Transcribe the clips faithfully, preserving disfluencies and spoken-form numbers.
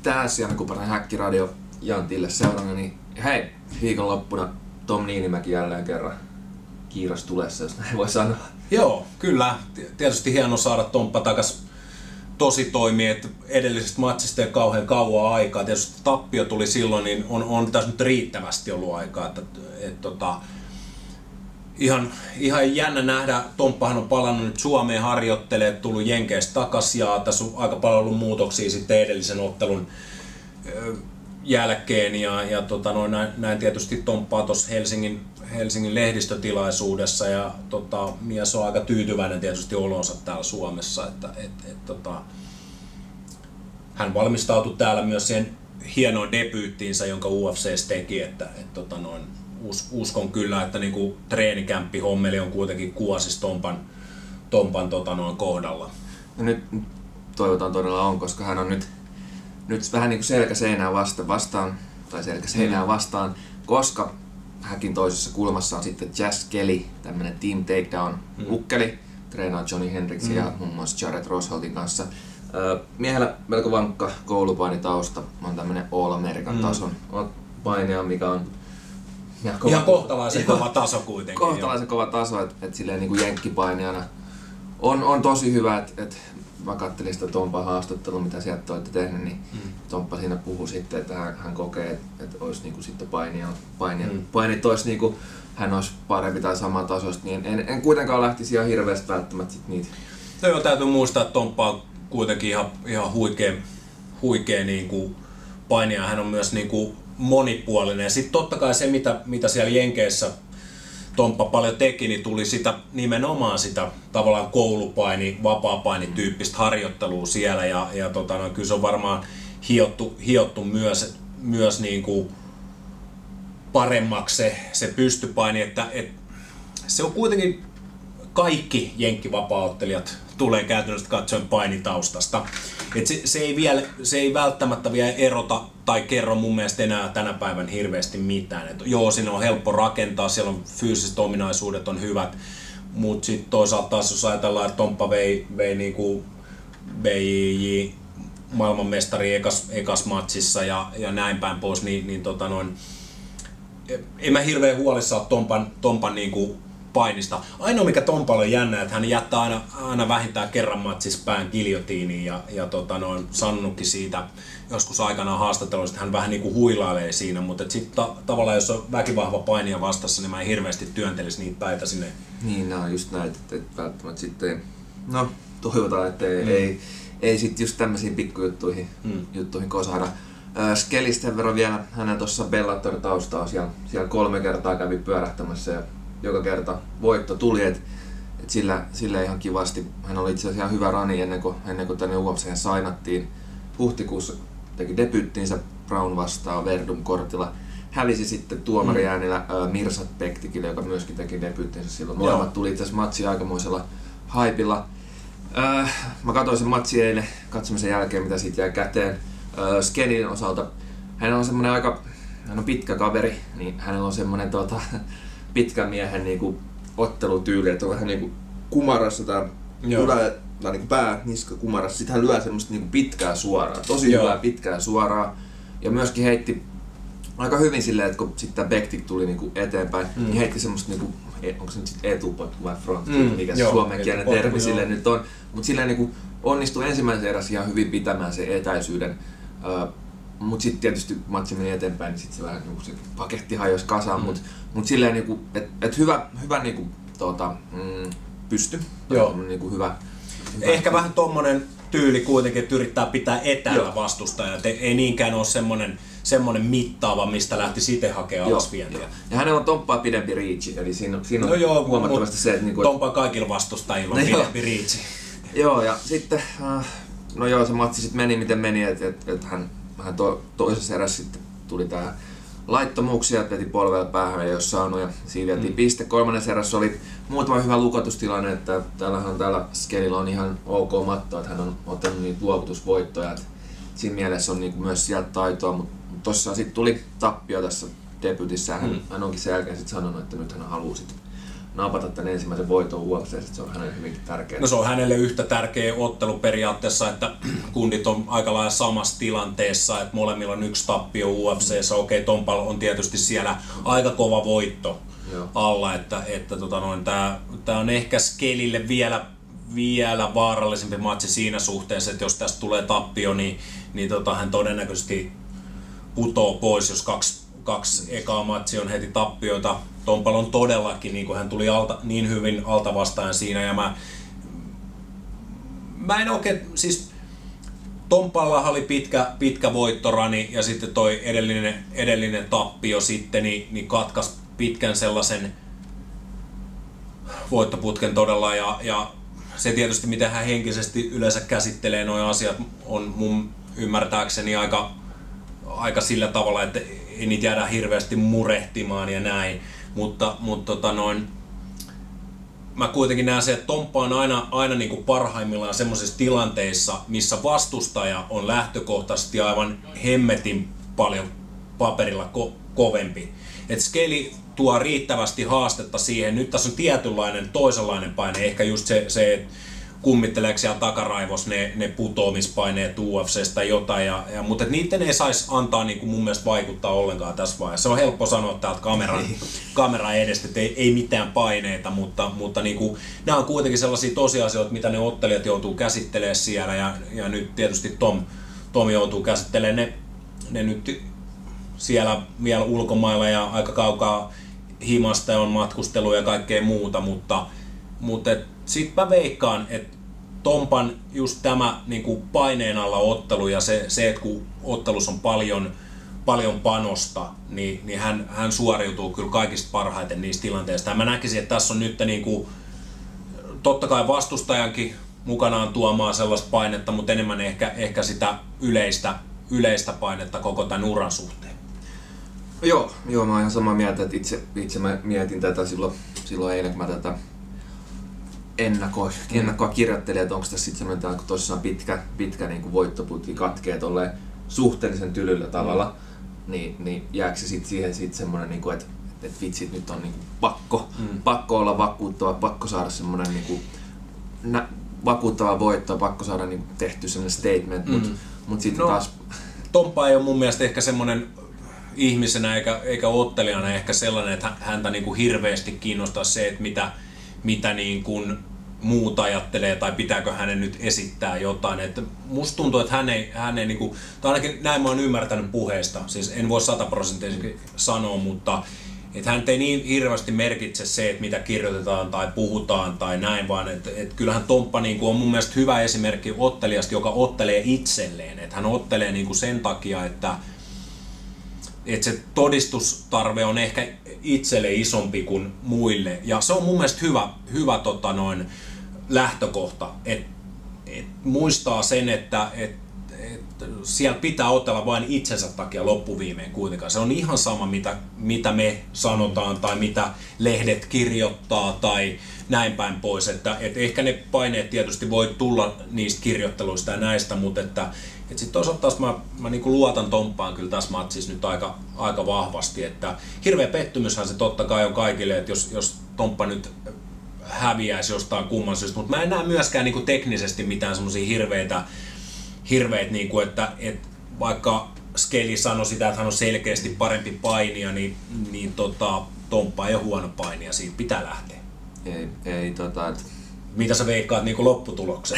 tässä Janne Kuparinen Häkkiradio Jantille seurana, niin hei, viikonloppuna Tom Niinimäki jälleen kerran kiiras tulessa, jos näin voi sanoa. Joo, kyllä. Tietysti hieno saada Tomppa takas tosi toimii, että edellisestä matsista ei kauhean kauan aikaa. Tietysti tappio tuli silloin, niin on, on tässä nyt riittävästi ollut aikaa. Että, et, tota, ihan, ihan jännä nähdä. Tomppahan on palannut nyt Suomeen, harjoittelee, tullut Jenkeistä takaisin ja tässä on aika paljon ollut muutoksia sitten edellisen ottelun jälkeen. Ja, ja tota, no, näin, näin tietysti Tomppaa tuossa Helsingin, Helsingin lehdistötilaisuudessa ja tota, mies on aika tyytyväinen tietysti olonsa täällä Suomessa. Että, et, et, tota, hän valmistautui täällä myös siihen hienoon debyyttiinsä, jonka U F C teki. Että, et, tota, noin, us, uskon kyllä, että niinku, treenikämppi hommeli on kuitenkin kuosis Tompan, Tompan tota, noin kohdalla. No nyt toivotaan todella on, koska hän on nyt, nyt vähän niin kuin selkä seinää vasta, vastaan, tai selkä seinää vastaan, koska häkin toisessa kulmassa on sitten Jazz Kelly, tämmönen Team Takedown-ukkeli, mm. treenaa Johnny Hendrixin mm. ja muun muassa Jared Rosholtin kanssa. Miehellä melko vankka koulupainitausta, on tämmönen All-American tason mm. painija, mikä on ihan, kova, ihan kohtalaisen kova taso kuitenkin. Kohtalaisen jo. kova taso, että et silleen niinku jenkkipainijana on, on tosi hyvä, että et mä kattelin sitä Tompan haastattelua, mitä sieltä olette tehnyt, niin mm. Tomppa siinä puhui sitten, että hän, hän kokee, että, että olisi niinku sitten painija, painija, mm. painit olisi niinku, hän olisi parempi tai saman tasosta, niin en, en kuitenkaan lähtisi ihan hirveästi välttämättä sit niitä. No joo, täytyy muistaa, että Tomppa on kuitenkin ihan, ihan huikea, huikea niinku painija, hän on myös niinku monipuolinen ja sitten totta kai se, mitä, mitä siellä Jenkeissä Tomppa paljon teki, niin tuli sitä, nimenomaan sitä tavallaan koulupaini, vapaapainityyppistä harjoittelua siellä ja, ja tota, no, kyllä se on varmaan hiottu, hiottu myös, myös niin kuin paremmaksi se, se pystypaini, että et, se on kuitenkin kaikki jenkkivapaaottelijat tulee käytännössä katsoen painitaustasta. Et se, se, ei vielä, se ei välttämättä vielä erota tai kerro mun mielestä enää tänä päivän hirveästi mitään. Et joo, siinä on helppo rakentaa, siellä on fyysiset ominaisuudet on hyvät, mutta sitten toisaalta taas jos ajatellaan, että Tomppa vei, vei niinku B J J maailmanmestari ekas, ekas matsissa ja, ja näin päin pois, niin, niin tota noin, en mä hirveän huolissaan ole Tompan, Tompan niinku painista. Ainoa mikä Tompalla on jännä, että hän jättää aina, aina vähintään kerran matsissa pään giljotiiniin ja, ja tota, noin, sanonutkin siitä joskus aikanaan haastattelussa, että hän vähän niinku huilailee siinä, mutta sitten ta- tavallaan jos on väkivahva painija vastassa, niin mä en hirveästi työntelisi niitä päitä sinne. Niin, no just näitä, että et välttämättä sitten, no toivotaan, että ei, mm. ei, ei sitten just tämmöisiin pikkujuttuihin mm. juttuihin kosahda. Äh, Skelisten verran vielä, hänen tuossa Bellator-taustaa siellä, siellä kolme kertaa kävi pyörähtämässä ja joka kerta voitto tuli, että et sillä, sillä ihan kivasti. Hän oli itse asiassa ihan hyvä rani ennen kuin, ennen kuin tänne U F C:hen sainattiin. Huhtikuussa teki debyyttinsä Brown vastaan Verdum-kortilla. Hävisi sitten tuomariäänillä mm. Mirsad Bektikille, joka myöskin teki debyyttinsä silloin. Molemmat tuli itse asiassa matsi aikamoisella haipilla. Äh, mä katsoin sen matsi eilen katsomisen jälkeen, mitä siitä jäi käteen. Äh, Skelin osalta hän on semmonen aika, hän on pitkä kaveri, niin hänellä on semmonen tota, pitkän miehen niinku ottelutyyli, että on vähän niinku kumarassa tää ylä, niinku pää, niska kumarassa. Sitten hän lyö semmoista niinku pitkää suoraa, tosi Joo. hyvää pitkää suoraa. Ja myöskin heitti aika hyvin silleen, että kun sitten Bektik tuli niinku eteenpäin, mm. niin heitti semmoista niinku, onko se nyt sit etupotku vai front, mm. mikä se suomenkielinen termi silleen nyt on. Mut silleen niinku onnistui ensimmäisen erässä ihan hyvin pitämään sen etäisyyden. Uh, Mut sitten tietysti matsi meni eteenpäin, niin sit se vähän niinku se paketti hajosi kasaan, mm. mut, mut silleen niinku, et, et hyvä, hyvä niinku tota, mm, pysty. Joo. Niinku hyvä, hyvä. Ehkä vähän tommonen tyyli kuitenkin, että yrittää pitää etäällä vastustajaa, ei niinkään ole semmonen, semmonen mittaava, mistä lähti itse hakemaan alasvientiä. Ja hänellä on Tomppaa pidempi reachi, eli siinä on, siinä on no joo, huomattavasti se, että... Niinku, Tomppaa kaikilla vastustajilla on no pidempi joo. reachi. Joo, ja sitten, uh, no joo, se matsi sitten meni miten meni, että et, et hän vähän to, toisessa erässä sitten tuli tää laittomuuksia, että veti polvella päähän ja ei olisi saanut ja siinä vietiin mm. piste. Kolmannessa erässä oli muutama hyvä lukotustilanne, että täällähän täällä Skelillä on ihan ok matto, että hän on ottanut niitä luovutusvoittoja, että siinä mielessä on niinku myös sieltä taitoa, mutta tossa sitten tuli tappio tässä debytissä ja hän, mm. hän onkin sen jälkeen sitten sanonut, että nyt hän haluaa sitten napata tämän ensimmäisen voiton U F C:ssä, se on hänelle hyvinkin tärkeää. No se on hänelle yhtä tärkeä ottelu periaatteessa, että kundit on aika lailla samassa tilanteessa, että molemmilla on yksi tappio U F C:ssä. Okei, okay, Tompal on tietysti siellä aika kova voitto Joo. alla, että, että tota noin, tää, tää on ehkä Skelille vielä, vielä vaarallisempi matsi siinä suhteessa, että jos tästä tulee tappio, niin, niin tota, hän todennäköisesti putoo pois, jos kaksi Kaksi ekaa matsia on heti tappioita. Tompal on todellakin, niin kuin hän tuli alta, niin hyvin alta vastaan siinä. Ja mä, mä en oikein, siis Tompalla oli pitkä, pitkä voittorani ja sitten toi edellinen, edellinen tappio sitten, niin, niin katkas pitkän sellaisen voittoputken todella. Ja, ja se tietysti, miten hän henkisesti yleensä käsittelee nuo asiat, on mun ymmärtääkseni aika, aika sillä tavalla, että ei niitä jäädä hirveästi murehtimaan ja näin, mutta, mutta tota noin, mä kuitenkin näen se, että Tomppa on aina, aina niin kuin parhaimmillaan semmoisissa tilanteissa, missä vastustaja on lähtökohtaisesti aivan hemmetin paljon paperilla ko- kovempi. Et Skeli tuo riittävästi haastetta siihen, nyt tässä on tietynlainen toisenlainen paine, ehkä just se, se että kummitteleeko siellä takaraivos ne, ne putoamispaineet U F C:stä tai jotain, ja, ja, mutta niiden ei saisi antaa niin kuin mun mielestä vaikuttaa ollenkaan tässä vaiheessa. Se on helppo sanoa täältä kameran, kameran edestä, että ei, ei mitään paineita, mutta, mutta niin kuin, nämä on kuitenkin sellaisia tosiasioita, mitä ne ottelijat joutuu käsittelemään siellä, ja, ja nyt tietysti Tom, Tom joutuu käsittelemään ne, ne nyt siellä vielä ulkomailla ja aika kaukaa himasta on matkustelu ja kaikkea muuta, mutta, mutta sitten mä veikkaan, että Tompan just tämä niin kuin paineen alla ottelu ja se, se että kun ottelussa on paljon, paljon panosta, niin, niin hän, hän suoriutuu kyllä kaikista parhaiten niistä tilanteista. Ja mä näkisin, että tässä on nyt niin kuin, totta kai vastustajankin mukanaan tuomaan sellaista painetta, mutta enemmän ehkä, ehkä sitä yleistä, yleistä painetta koko tämän uran suhteen. Joo, joo, mä oon ihan samaa mieltä, että itse, itse mä mietin tätä silloin, silloin eilen, kun mä tätä ennakkoa, mm. ennakkoa kirjoittelin, että onko tässä sitten semmoinen, kun tosissaan pitkä, pitkä niin kuin voittoputki katkee tolleen suhteellisen tylyllä tavalla, mm. niin, niin jääkö se sitten siihen sit semmoinen, niin kuin, että, että vitsit nyt on niin kuin pakko, mm. pakko olla vakuuttava, pakko saada semmoinen niin kuin, nä, vakuuttava voitto, pakko saada niin kuin, tehty semmoinen statement, mm. mutta mut sitten no, taas... Tomppa ei ole mun mielestä ehkä semmoinen ihmisenä eikä, eikä ottelijana ehkä sellainen, että häntä niin kuin hirveästi kiinnostaa se, että mitä mitä niin kuin muut ajattelee tai pitääkö hänen nyt esittää jotain. Että musta tuntuu, että hän ei, hän ei niin kuin, tai ainakin näin mä oon ymmärtänyt puheesta, siis en voi sataprosenttisesti sanoa, mutta että hän ei niin hirveästi merkitse se, että mitä kirjoitetaan tai puhutaan tai näin, vaan että, että kyllähän Tomppa niin kuin on mun mielestä hyvä esimerkki ottelijasta, joka ottelee itselleen. Että hän ottelee niin kuin sen takia, että että se todistustarve on ehkä itselle isompi kuin muille. Ja se on mun mielestä hyvä, hyvä tota noin, lähtökohta, että et muistaa sen, että et, et siellä pitää otella vain itsensä takia loppuviimein kuitenkaan. Se on ihan sama, mitä, mitä me sanotaan tai mitä lehdet kirjoittaa tai näin päin pois. Että, et ehkä ne paineet tietysti voi tulla niistä kirjoitteluista ja näistä, mutta että et sitten toisaalta taas mä, mä niinku luotan Tomppaan kyllä tässä matsissa nyt aika, aika vahvasti, että hirveä pettymyshän se totta kai on kaikille, että jos, jos Tomppa nyt häviäisi jostain kumman syystä, mutta mä en näe myöskään niinku teknisesti mitään semmosia hirveitä, hirveitä niinku, että et vaikka Skeli sanoi sitä, että hän on selkeästi parempi painija, niin, niin tota, Tomppa ei ole huono painija, siitä pitää lähteä. Ei, ei tota... Et... Mitä sä veikkaat niinku lopputulokseen?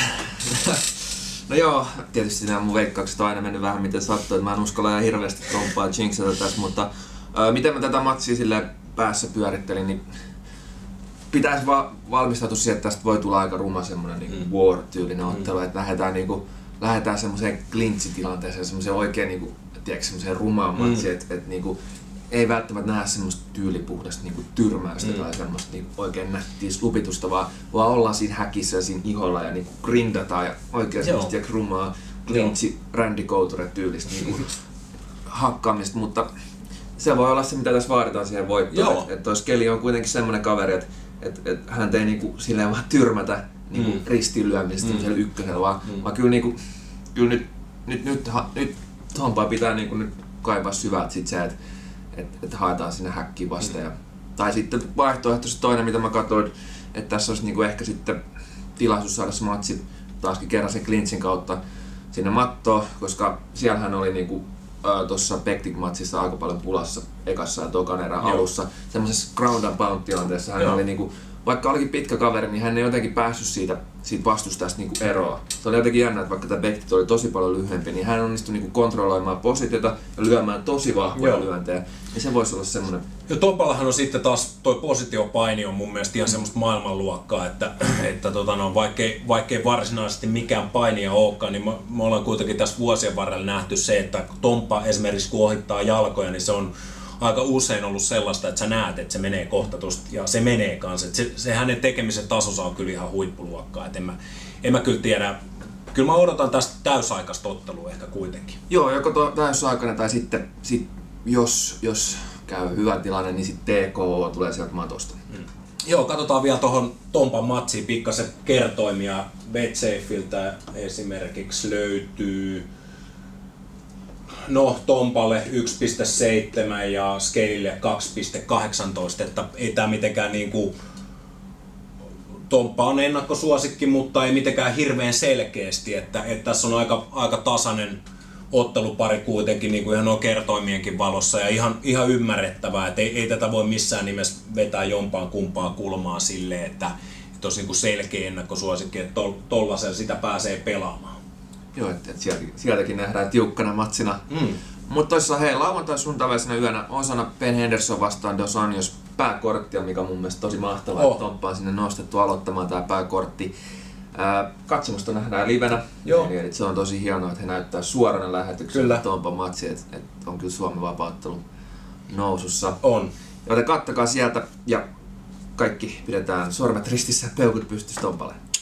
No joo, tietysti nämä mun veikkaukset on aina mennyt vähän miten sattuu, että mä en uskalla ihan hirveästi Tomppaa jinxata tässä, mutta ää, miten mä tätä matsia sille päässä pyörittelin, niin pitäisi vaan valmistautua siihen, että tästä voi tulla aika ruma semmonen niin mm. war-tyylinen ottelu, mm. että lähdetään, niin kuin, lähdetään semmoiseen clinch-tilanteeseen, semmoiseen oikein niin kuin, tiedätkö, semmoiseen rumaan mm. matsiin, että et, niin kuin, ei välttämättä nähdä semmoista tyylipuhdasta niin kuin tyrmäystä mm. tai semmoista niin kuin, oikein nättiä slupitusta, vaan, vaan ollaan siinä häkissä ja siinä iholla ja niin kuin grindataan ja oikein semmoista tiedätkö, rumaa clinchi Randy Couture tyylistä niin kuin, hakkaamista, mutta se voi olla se, mitä tässä vaaditaan siihen voittoon. Että et toi Skeli on kuitenkin semmoinen kaveri, että et, et häntä ei niinku silleen vaan tyrmätä niinku mm. ristiinlyömistä mm. ykkösellä, vaan, mm. vaan kyllä, niinku, kyllä nyt, nyt, nyt, ha, nyt Tompaa pitää niinku nyt kaivaa syvältä sit se, että et, et haetaan sinne häkkiin vasta. Mm. Ja Tai sitten vaihtoehtoisesti toinen, mitä mä katsoin, että tässä olisi niinku ehkä sitten tilaisuus saada se matsi taaskin kerran sen clinchin kautta sinne mattoon, koska siellähän oli niinku tuossa Bektik-matsissa aika paljon pulassa ekassa ja tokan erän alussa. Semmoisessa ground and pound tilanteessa hän Joo. oli niinku, vaikka olikin pitkä kaveri, niin hän ei jotenkin päässyt siitä, siitä vastustajasta niinku eroa. Se oli jotenkin jännä, että vaikka tämä Bektik oli tosi paljon lyhyempi, niin hän onnistui niinku kontrolloimaan positiota ja lyömään tosi vahvoja Joo. lyöntejä. Ja se voisi olla semmoinen. Ja Tompallahan on sitten taas toi positiopaini on mun mielestä ihan semmoista maailmanluokkaa, että, että tota no, vaikkei, vaikkei varsinaisesti mikään painija olekaan, niin me, me ollaan kuitenkin tässä vuosien varrella nähty se, että Tomppa esimerkiksi kun ohittaa jalkoja, niin se on aika usein ollut sellaista, että sä näet, että se menee kohta tosta, ja se menee kanssa. Se, se hänen tekemisen tasonsa on kyllä ihan huippuluokkaa, et en mä, en mä kyllä tiedä. Kyllä mä odotan tästä täysaikaista ottelua ehkä kuitenkin. Joo, joko tuo täysaikainen tai sitten sit, jos, jos käy hyvä tilanne, niin sitten T K O tulee sieltä matosta. Mm. Joo, katsotaan vielä tuohon Tompan matsiin pikkasen kertoimia. BetSafeiltä esimerkiksi löytyy no Tompalle yksi pilkku seitsemän ja Scalelle kaksi pilkku kahdeksantoista, että ei tää mitenkään niinku Tomppa on ennakkosuosikki, mutta ei mitenkään hirveän selkeästi, että, että tässä on aika, aika tasainen ottelupari kuitenkin niin kuin ihan nuo kertoimienkin valossa ja ihan, ihan ymmärrettävää, että ei, ei tätä voi missään nimessä vetää jompaan kumpaan kulmaan silleen, että, että olisi niin kuin selkeä ennakkosuosikki, että tol, tollasella sitä pääsee pelaamaan. Joo, että, että sieltäkin, sieltäkin nähdään tiukkana matsina. Mm. Mutta toisaalta hei, lauantai sunnuntaväisenä yönä osana Ben Henderson vastaan Dos Anjos pääkorttia, mikä on mun mielestä tosi mahtavaa, oh. että Tomppa on sinne nostettu aloittamaan tämä pääkortti. Ää, katsomusta nähdään livenä, eli, eli se on tosi hienoa, että he näyttää suorana lähetyksellä Tompan matsi, että et on kyllä Suomen vapauttelu nousussa. On. Joten kattakaa sieltä ja kaikki pidetään sormet ristissä, peukut pystyssä Tompalle.